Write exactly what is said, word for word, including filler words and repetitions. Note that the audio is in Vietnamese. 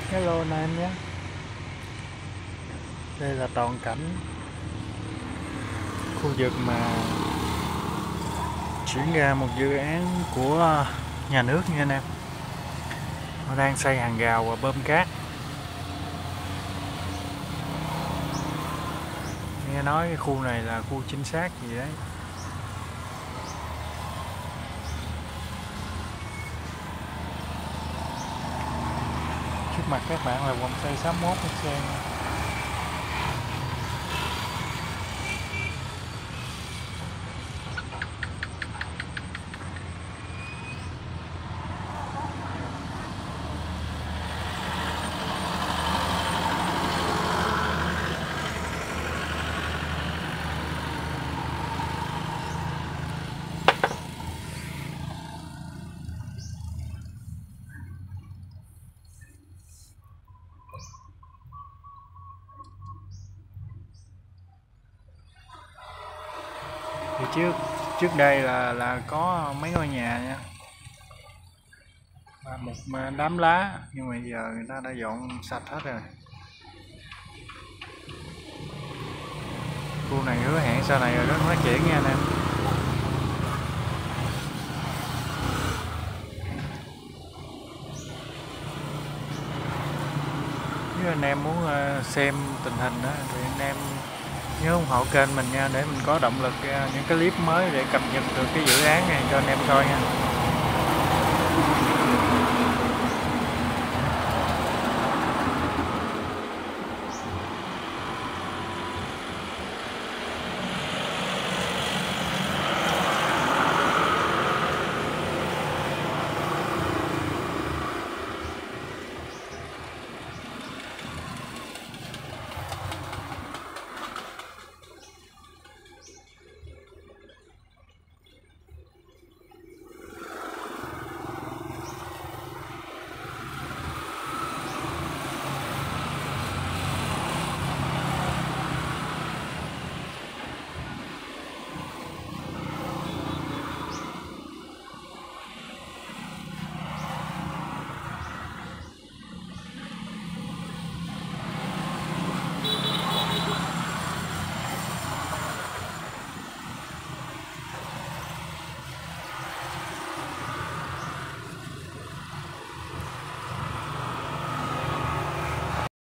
Hello anh em nhé. Đây là toàn cảnh khu vực mà chuyển ra một dự án của nhà nước nha anh em. Họ đang xây hàng rào và bơm cát. Nghe nói cái khu này là khu chính xác gì đấy. Trước mặt các bạn là vòng xoay sáu mốt xe. Thì trước trước đây là là có mấy ngôi nhà nha, và một đám lá, nhưng mà giờ người ta đã dọn sạch hết rồi. Khu này hứa hẹn sau này rất phát triển nha anh em. Nếu anh em muốn xem tình hình đó thì anh em nhớ ủng hộ kênh mình nha, để mình có động lực những cái clip mới để cập nhật được cái dự án này cho anh em coi nha.